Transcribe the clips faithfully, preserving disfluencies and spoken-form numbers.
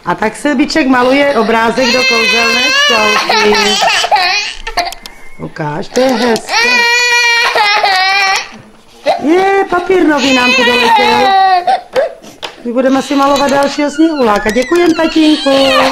A tak se Biček maluje obrázek do kouzelné školky. Ukáž, to je hezké. Je, papír nový nám tu doletěl. My budeme si malovat dalšího sněhuláka. Děkujem, tatínku.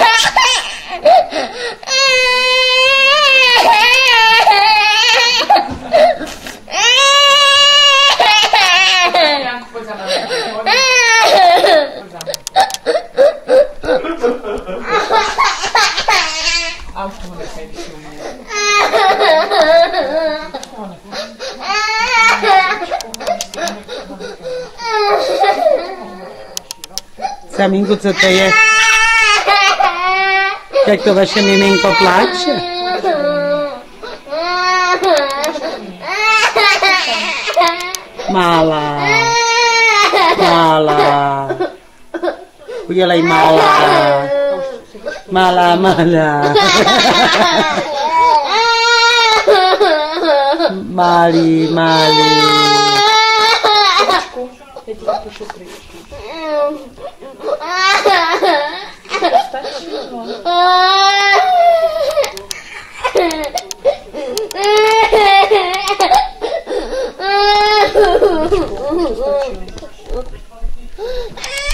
Samínku, co to je? Jak to vaše miminko pláče? Malá. Malá. Udělej malá. Malá, malá. Malý, malý.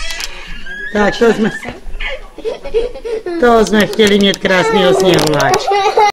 Tak to jsme, to jsme chtěli mít krásného sněhuláčka.